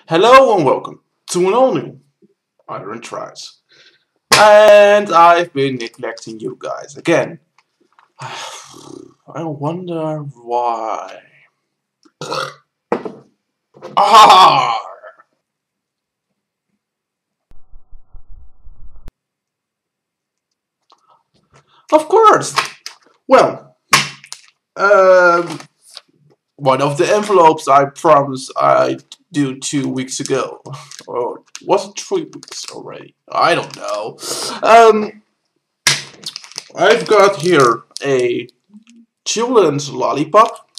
Hello and welcome to an all new Iron Tries. And I've been neglecting you guys again. I wonder why. Ah! Of course! Well, one of the envelopes I promised I'd do 2 weeks ago. Or was it 3 weeks already? I don't know. I've got here a children's lollipop,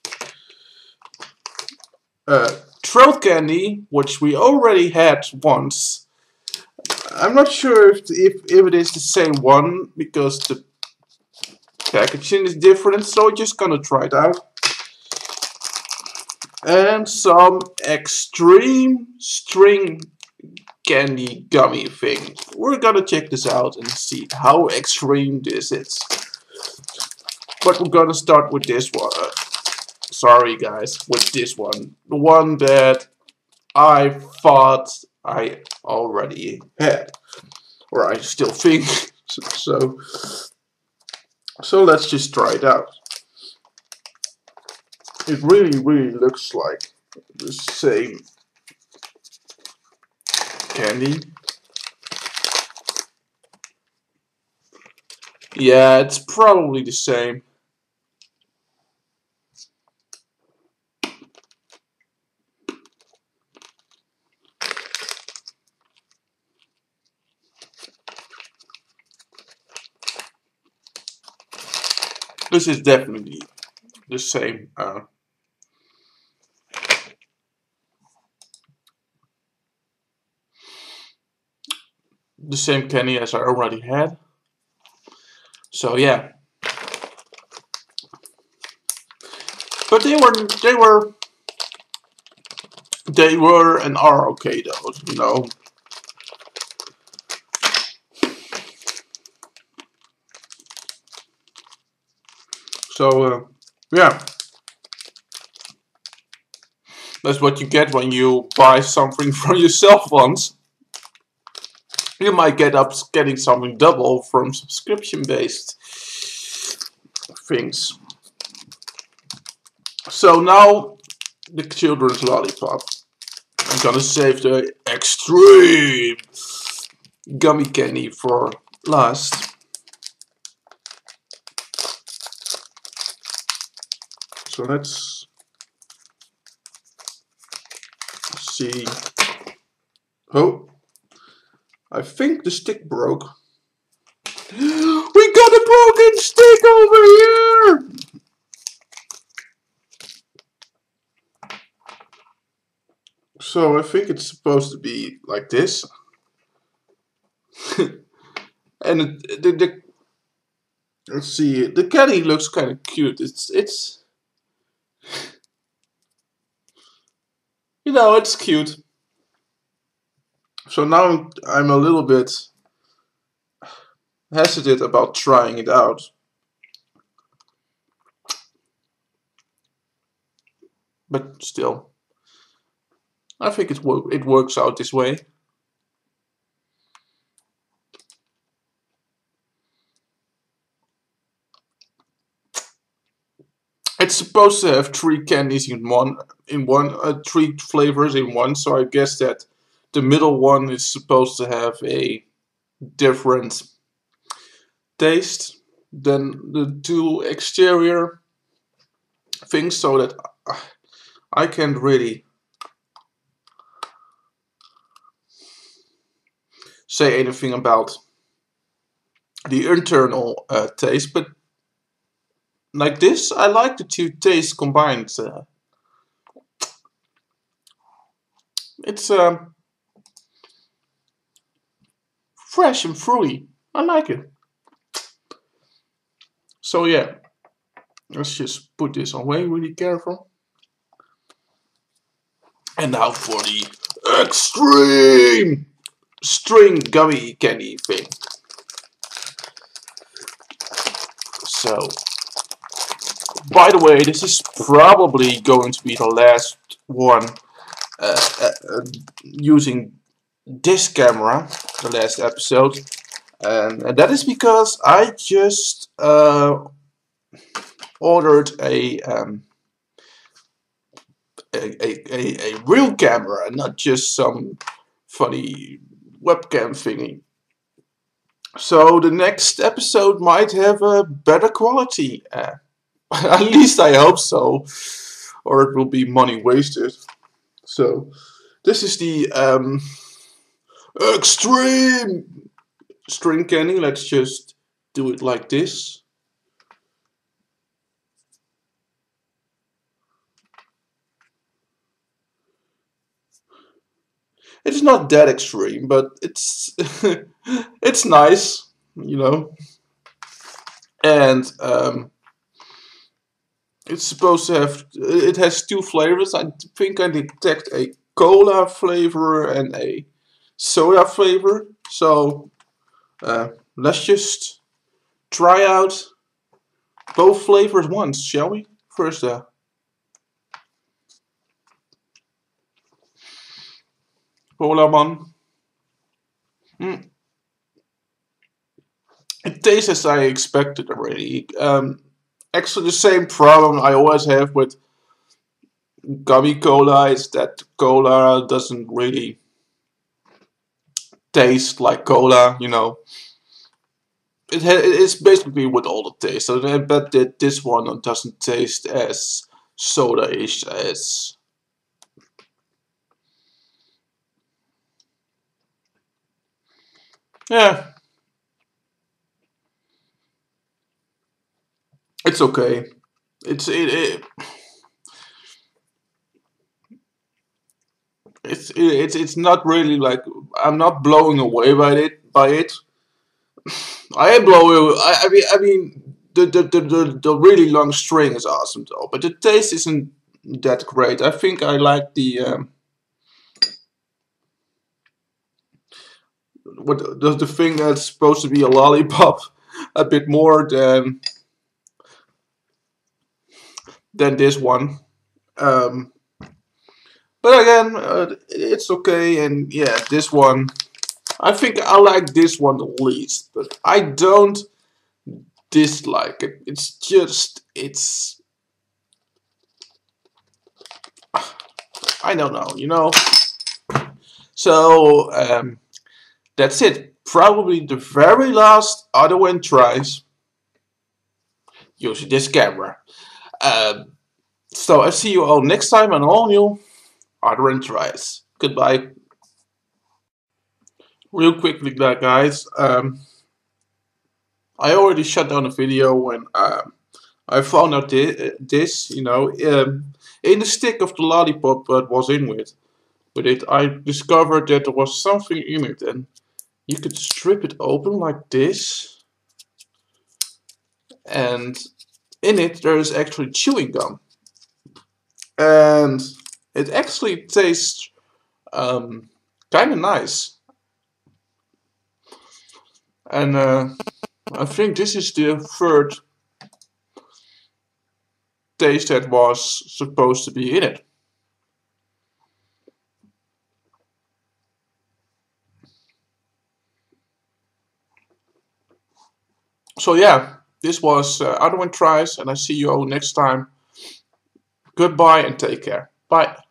throat candy, which we already had once. I'm not sure if it is the same one because the packaging is different, so we're just gonna try it out. And some extreme string candy gummy thing. We're gonna check this out and see how extreme this is. But we're gonna start with this one. Sorry guys, with this one. The one that I thought I already had. Or I still think. So let's just try it out. It really looks like the same candy. Yeah, it's probably the same. This is definitely the same. The same candy as I already had. So yeah. But they were and are okay though, you know. So yeah. That's what you get when you buy something from yourself once. You might get up getting something double from subscription-based things. So now the children's lollipop. I'm gonna save the extreme gummy candy for last. So let's see. Oh, I think the stick broke. We got a broken stick over here! So I think it's supposed to be like this. And let's see, the candy looks kind of cute. It's you know, it's cute. So now I'm a little bit hesitant about trying it out. But still, I think it works out this way. It's supposed to have 3 candies in one, 3 flavors in one. So I guess that the middle one is supposed to have a different taste than the 2 exterior things, so that I can't really say anything about the internal taste, but like this, I like the 2 tastes combined. It's fresh and fruity. I like it. So yeah, let's just put this away really careful. And now for the extreme string gummy candy thing. So, by the way, this is probably going to be the last one using this camera, the last episode, and that is because I just ordered a real camera, not just some funny webcam thingy. So the next episode might have a better quality. At least I hope so, or it will be money wasted. So this is the extreme string candy. Let's just do it like this. It's not that extreme, but it's it's nice, you know. And it's supposed to have. It has two flavors. I think I detect a cola flavor and a soda flavor. So let's just try out both flavors once, shall we? First, cola one. It tastes as I expected already. Actually, the same problem I always have with gummy cola is that cola doesn't really taste like cola, you know. It's basically with all the taste. So I bet that this one doesn't taste as soda-ish as. Yeah, it's okay. It's not really like I'm not blowing away by it. I am blowing. I mean the really long string is awesome though, but the taste isn't that great. I think I like the thing that's supposed to be a lollipop a bit more than this one. Um, but again, it's okay, and yeah, this one. I think I like this one the least, but I don't dislike it. It's just, I don't know, you know. So that's it. Probably the very last Ardawen tries using this camera. So I see you all next time on all new Ardawen tries. Goodbye. Real quickly, guys. I already shut down a video when I found out this, you know, in the stick of the lollipop that was in with it, I discovered that there was something in it, and you could strip it open like this, and in it there is actually chewing gum, and it actually tastes kind of nice, and I think this is the third taste that was supposed to be in it. So yeah, this was Ardawen Tries, and I see you all next time. Goodbye and take care. Bye.